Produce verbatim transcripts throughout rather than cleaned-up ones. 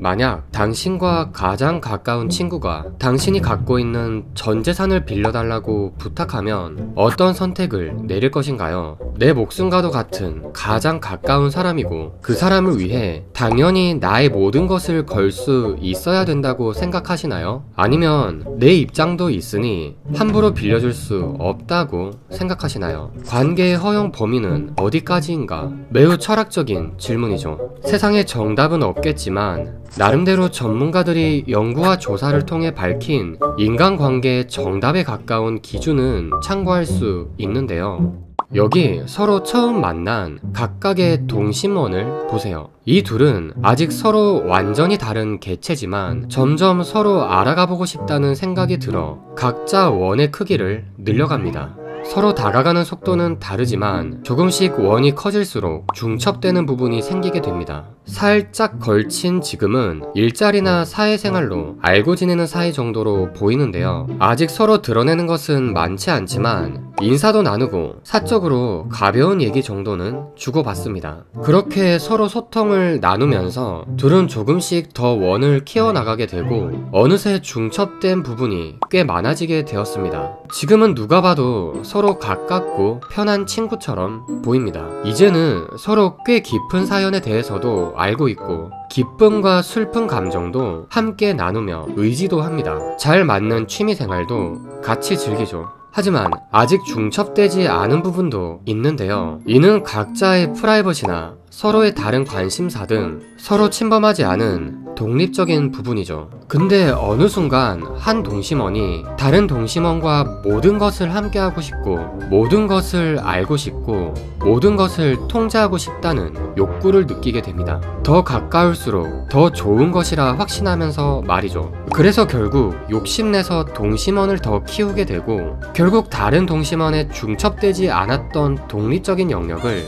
만약 당신과 가장 가까운 친구가 당신이 갖고 있는 전 재산을 빌려달라고 부탁하면 어떤 선택을 내릴 것인가요? 내 목숨과도 같은 가장 가까운 사람이고 그 사람을 위해 당연히 나의 모든 것을 걸 수 있어야 된다고 생각하시나요? 아니면 내 입장도 있으니 함부로 빌려줄 수 없다고 생각하시나요? 관계의 허용 범위는 어디까지인가? 매우 철학적인 질문이죠. 세상에 정답은 없겠지만 나름대로 전문가들이 연구와 조사를 통해 밝힌 인간관계의 정답에 가까운 기준은 참고할 수 있는데요. 여기 서로 처음 만난 각각의 동심원을 보세요. 이 둘은 아직 서로 완전히 다른 개체지만 점점 서로 알아가보고 싶다는 생각이 들어 각자 원의 크기를 늘려갑니다. 서로 다가가는 속도는 다르지만 조금씩 원이 커질수록 중첩되는 부분이 생기게 됩니다. 살짝 걸친 지금은 일자리나 사회생활로 알고 지내는 사이 정도로 보이는데요. 아직 서로 드러내는 것은 많지 않지만 인사도 나누고 사적으로 가벼운 얘기 정도는 주고받습니다. 그렇게 서로 소통을 나누면서 둘은 조금씩 더 원을 키워나가게 되고 어느새 중첩된 부분이 꽤 많아지게 되었습니다. 지금은 누가 봐도 서로 가깝고 편한 친구처럼 보입니다. 이제는 서로 꽤 깊은 사연에 대해서도 알고 있고 기쁨과 슬픈 감정도 함께 나누며 의지도 합니다. 잘 맞는 취미생활도 같이 즐기죠. 하지만 아직 중첩되지 않은 부분도 있는데요. 이는 각자의 프라이버시나 서로의 다른 관심사 등 서로 침범하지 않은 독립적인 부분이죠. 근데 어느 순간 한 동심원이 다른 동심원과 모든 것을 함께하고 싶고 모든 것을 알고 싶고 모든 것을 통제하고 싶다는 욕구를 느끼게 됩니다. 더 가까울수록 더 좋은 것이라 확신하면서 말이죠. 그래서 결국 욕심내서 동심원을 더 키우게 되고 결국 다른 동심원에 중첩되지 않았던 독립적인 영역을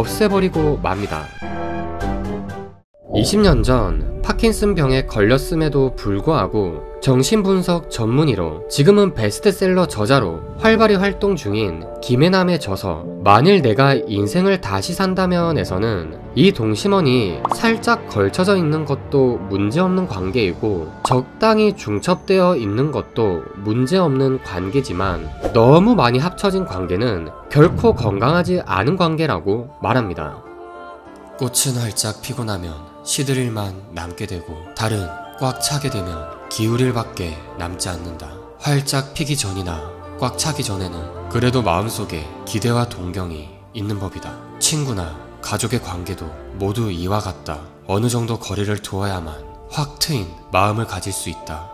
없애버리고 맙니다. 이십 년 전 파킨슨 병에 걸렸음에도 불구하고 정신분석 전문의로 지금은 베스트셀러 저자로 활발히 활동 중인 김혜남의 저서 만일 내가 인생을 다시 산다면에서는 이 동심원이 살짝 걸쳐져 있는 것도 문제없는 관계이고 적당히 중첩되어 있는 것도 문제없는 관계지만 너무 많이 합쳐진 관계는 결코 건강하지 않은 관계라고 말합니다. 꽃은 활짝 피고 나면 시들일만 남게 되고 달은 꽉 차게 되면 기울일 밖에 남지 않는다. 활짝 피기 전이나 꽉 차기 전에는 그래도 마음속에 기대와 동경이 있는 법이다. 친구나 가족의 관계도 모두 이와 같다. 어느 정도 거리를 두어야만 확 트인 마음을 가질 수 있다.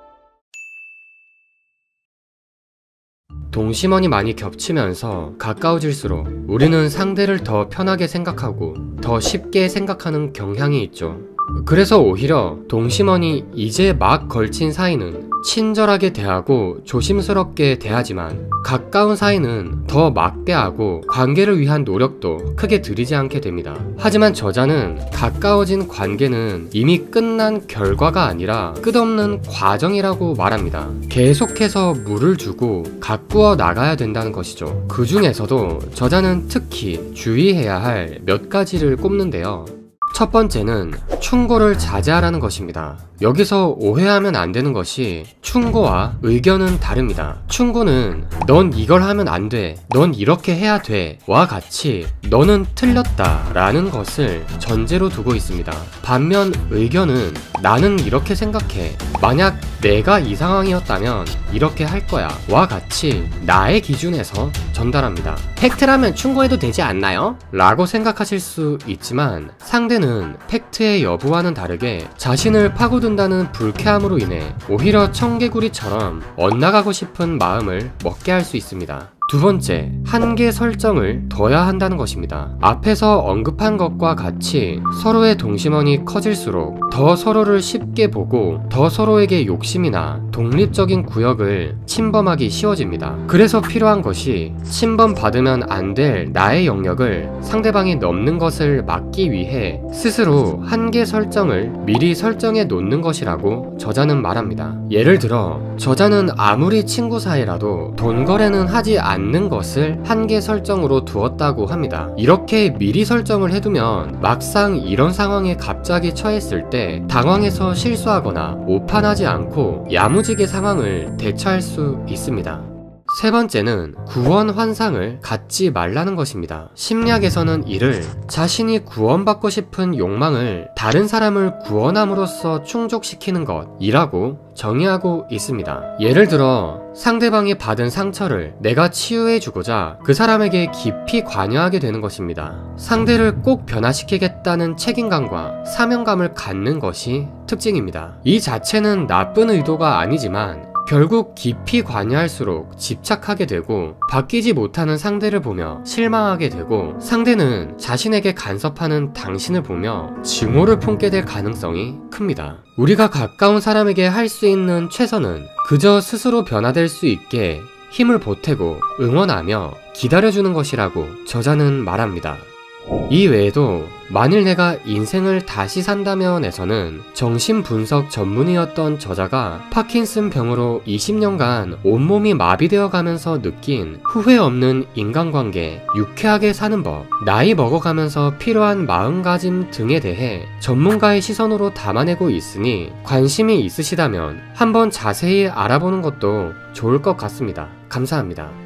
동심원이 많이 겹치면서 가까워질수록 우리는 상대를 더 편하게 생각하고 더 쉽게 생각하는 경향이 있죠. 그래서 오히려 동심원이 이제 막 걸친 사이는 친절하게 대하고 조심스럽게 대하지만 가까운 사이는 더 막대하고 관계를 위한 노력도 크게 들이지 않게 됩니다. 하지만 저자는 가까워진 관계는 이미 끝난 결과가 아니라 끝없는 과정이라고 말합니다. 계속해서 물을 주고 가꾸어 나가야 된다는 것이죠. 그 중에서도 저자는 특히 주의해야 할 몇 가지를 꼽는데요. 첫 번째는 충고를 자제하라는 것입니다. 여기서 오해하면 안 되는 것이 충고와 의견은 다릅니다. 충고는 넌 이걸 하면 안 돼, 넌 이렇게 해야 돼 와 같이 너는 틀렸다 라는 것을 전제로 두고 있습니다. 반면 의견은 나는 이렇게 생각해, 만약 내가 이 상황이었다면 이렇게 할 거야 와 같이 나의 기준에서 전달합니다. 팩트라면 충고해도 되지 않나요? 라고 생각하실 수 있지만 상대는 팩트의 여부와는 다르게 자신을 파고든다는 불쾌함으로 인해 오히려 청개구리처럼 엇나가고 싶은 마음을 먹게 할 수 있습니다. 두 번째, 한계 설정을 둬야 한다는 것입니다. 앞에서 언급한 것과 같이 서로의 동심원이 커질수록 더 서로를 쉽게 보고 더 서로에게 욕심이나 독립적인 구역을 침범하기 쉬워집니다. 그래서 필요한 것이 침범받으면 안 될 나의 영역을 상대방이 넘는 것을 막기 위해 스스로 한계 설정을 미리 설정해 놓는 것이라고 저자는 말합니다. 예를 들어 저자는 아무리 친구 사이라도 돈 거래는 하지 않 않는 것을 한계 설정으로 두었다고 합니다. 이렇게 미리 설정을 해두면 막상 이런 상황에 갑자기 처했을 때 당황해서 실수하거나 오판하지 않고 야무지게 상황을 대처할 수 있습니다. 세 번째는 구원 환상을 갖지 말라는 것입니다. 심리학에서는 이를 자신이 구원받고 싶은 욕망을 다른 사람을 구원함으로써 충족시키는 것이라고 정의하고 있습니다. 예를 들어 상대방이 받은 상처를 내가 치유해주고자 그 사람에게 깊이 관여하게 되는 것입니다. 상대를 꼭 변화시키겠다는 책임감과 사명감을 갖는 것이 특징입니다. 이 자체는 나쁜 의도가 아니지만 결국 깊이 관여할수록 집착하게 되고 바뀌지 못하는 상대를 보며 실망하게 되고 상대는 자신에게 간섭하는 당신을 보며 증오를 품게 될 가능성이 큽니다. 우리가 가까운 사람에게 할 수 있는 최선은 그저 스스로 변화될 수 있게 힘을 보태고 응원하며 기다려주는 것이라고 저자는 말합니다. 이 외에도 만일 내가 인생을 다시 산다면에서는 정신분석 전문의였던 저자가 파킨슨 병으로 이십 년간 온몸이 마비되어 가면서 느낀 후회 없는 인간관계, 유쾌하게 사는 법, 나이 먹어가면서 필요한 마음가짐 등에 대해 전문가의 시선으로 담아내고 있으니 관심이 있으시다면 한번 자세히 알아보는 것도 좋을 것 같습니다. 감사합니다.